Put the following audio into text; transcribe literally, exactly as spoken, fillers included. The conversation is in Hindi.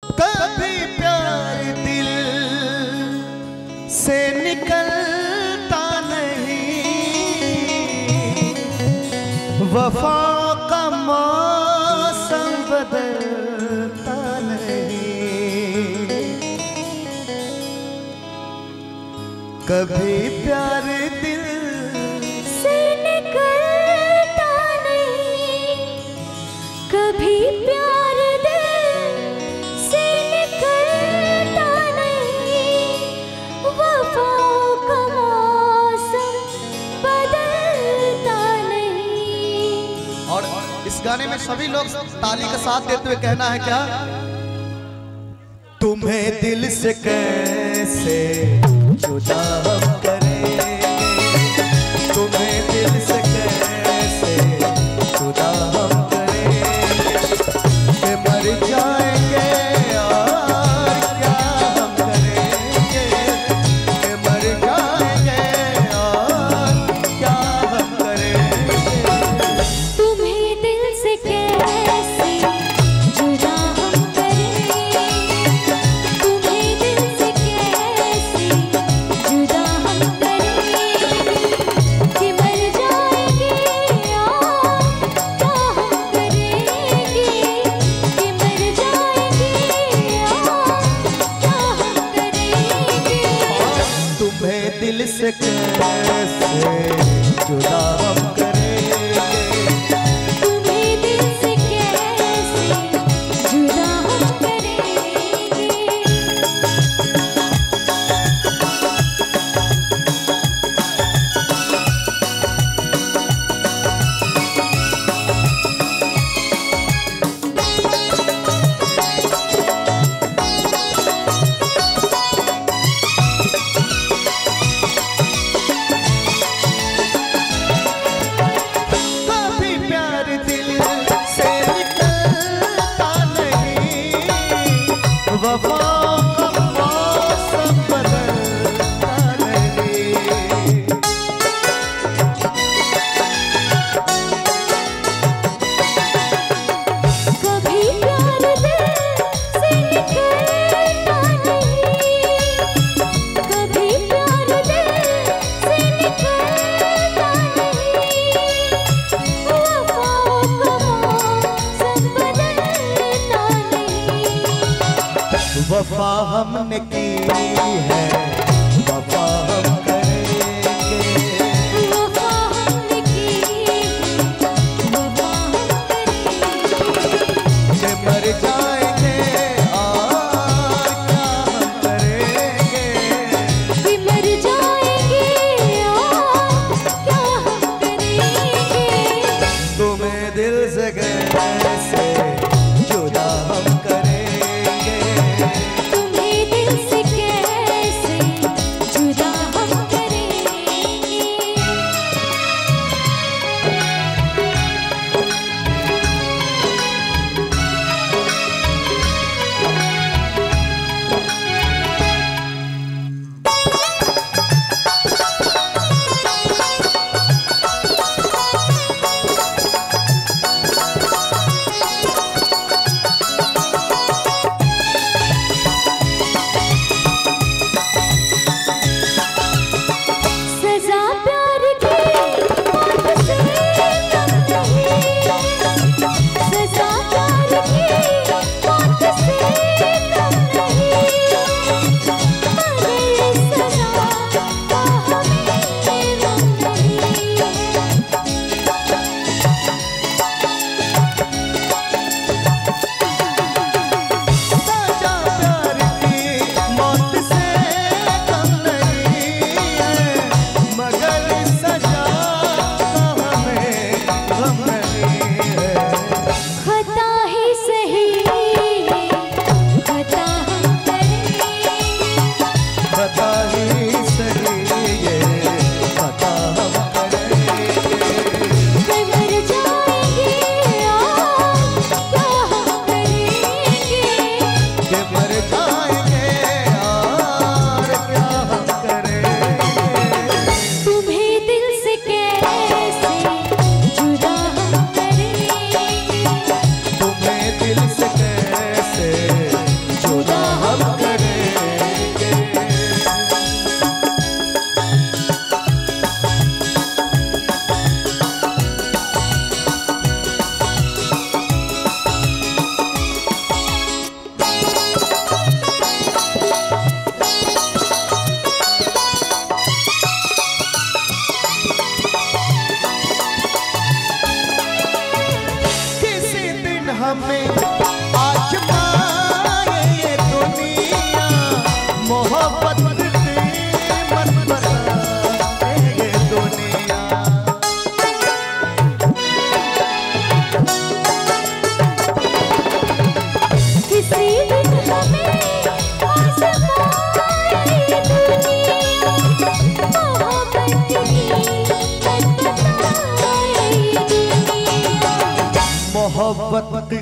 कभी प्यार दिल से निकलता नहीं, वफा का मौसम बदलता नहीं। कभी प्यार दिल से निकलता नहीं, कभी प्यार दिल से निकलता नहीं, वफा का मौसम बदलता नहीं। और इस गाने में सभी लोग ताली का साथ देते हुए कहना है क्या? तुम्हें दिल से कैसे जुदा हम करेंगे, तुम्हें दिल से कैसे जुदा हम करेंगे, कि मर जाएंगे और क्या हम करेंगे, कि मर जाएंगे और क्या हम करेंगे। तुम्हें दिल से कैसे जुदा हम करेंगे, तुम्हें दिल से कैसे जुदा हम करेंगे, कि मर जाएंगे और क्या हम करेंगे, कि मर जाएंगे और क्या हम करेंगे। तुम्हें दिल से कैसे जुदा हम करेंगे, तुम्हें दिल से कैसे जुदा हम करेंगे। कभी प्यार दिल से निकलता नहीं, वफा का मौसम बदलता नहीं। कभी प्यार दिल से निकलता नहीं, कभी प्यार दिल से निकलता नहीं, वफा का मौसम बदलता नहीं। वफा हमने की है, वफा हम करेंगे, वफा हमने की है, वफा हम करेंगे। कि मर जाएंगे और क्या हम करेंगे। कि मर जाएंगे और क्या हम करेंगे। तुम्हें दिल से कैसे जुदा हम करेंगे, तुम्हें दिल से कैसे जुदा हम मोहब्बत